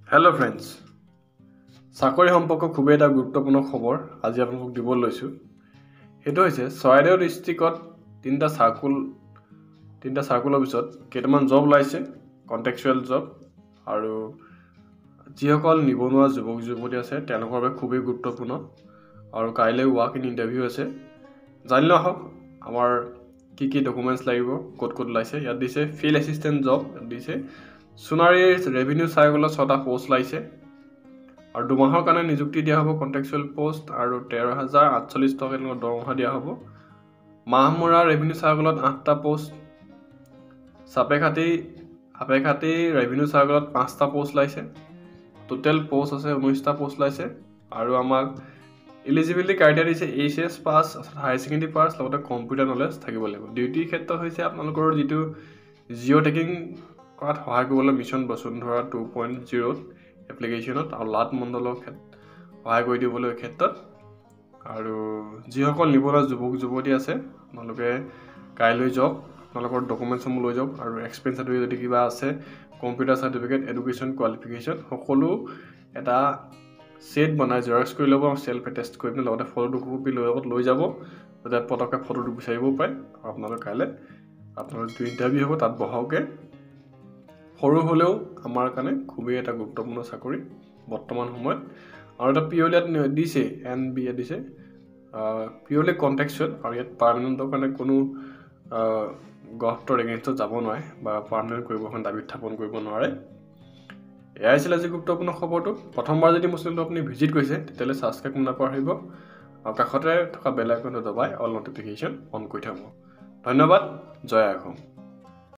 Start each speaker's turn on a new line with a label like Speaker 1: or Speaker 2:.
Speaker 1: Hello friends. চাকৰি সম্পৰ্ক খুব এটা গুৰুত্বপূৰ্ণ খবৰ আজি আপোনালোকক দিব লৈছো। হেতু হৈছে চৰাইদেউ ডিস্ট্ৰিক্টত তিনটা সাৰ্কুলৰ পিছত কেইটামান জব ওলাইছে, কন্টেক্সুৱেল জব আৰু যিসকল নিবনুৱা যুৱক যুৱতী আছে তেওঁলোকৰ বাবে খুবেই গুৰুত্বপূৰ্ণ আৰু কাইলৈ ৱাক ইন ইন্টাৰভিউ আছে। জানি লওক আমাৰ কি ডকুমেন্টস লাগিব, ক'ত ওলাইছে। ইয়াত দিছে ফিল্ড এসিস্টেন্ট জব, দিছে সোণাৰী ৰেভিনিউ সাৰ্কুলত 6টা পোষ্ট ওলাইছে আৰু 2 মাহৰ কাৰণে নিযুক্তি দিয়া হ'ব। কন্ট্ৰেক্চুৱেল পোষ্ট আৰু 13,048 টকা দৰমহা দিয়া হ'ব। মাহমুৰা ৰেভিনিউ সাৰ্কুলত 8টা পোষ্ট, সাপেখাতি ৰেভিনিউ সাৰ্কুলত 5টা পোষ্ট ওলাইছে। টোটেল পোষ্ট আছে 19টা পোষ্ট ওলাইছে আৰু আমাক এলিজিবিলিটি ক্ৰাইটেৰিয়া দিছে HS pass, higher secondary pass লগতে কম্পিউটাৰ নলেজ থাকিব লাগিব। ডিউটি ক্ষেত্ৰত হৈছে আপোনালোকৰ যেটো জিঅ' টেকিং কৰাত সহায় কৰিবলৈ মিছন বসুন্ধৰা 2.0 এপ্লিকেশনত আৰু লাট মণ্ডলৰ সহায় কৰি দিবলৈ ক্ষেত্ৰত আৰু যিসকল নিবনুৱা যুৱক যুৱতী আছে আপোনালোকে কাইলৈ যাওক, আপোনালোকৰ ডকুমেন্টসমূহ লৈ যাওক আৰু এক্সপেৰিয়েন্স সাৰ্টিফিকেট যদি কিবা আছে, কম্পিউটাৰ সাৰ্টিফিকেট, এডুকেশ্যন কোৱালিফিকেশ্যন সকলো এটা সেট বনাই জেৰক্স কৰি ল'ব আৰু সেলফ এটেষ্ট কৰি পিনে লগতে ফটো কপি লৈ যাব, যাতে পটককৈ ফটোটো বিচাৰিব পাৰে। আপোনালোকে কাইলৈ আপোনালোকৰ যিটো ইন্টাৰভিউ হ'ব তাত বহাওকে। সৰু হলেও আমাৰ কাৰণে খুবেই এটা গুৰুত্বপূৰ্ণ চাকৰি বৰ্তমান সময়ত। আৰু এটা পিওলিয়াত দিছে NB দিছে পিওৰলি কন্টেক্সুৱেল আৰু ইয়াত পাৰ্মানেন্টৰ কাৰণে কোনো গভটৰ এগেইনষ্টত যাব নোৱাৰে বা পাৰ্মানেন্ট কৰিব এখন দাবী উত্থাপন কৰিব নোৱাৰে। এয়াই আছিল আজি গুৰুত্বপূৰ্ণ খবৰটো। প্ৰথমবাৰ যদি মোৰ চেনেলটো আপুনি ভিজিট কৰিছে তেতিয়াহ'লে সাবস্ক্ৰাইব নকৰিব আৰু কাষতে থকা বেল আইকনটো দবাই অল নটিফিকেশ্যন অন কৰি থ'ব। ধন্যবাদ। জয় অসম।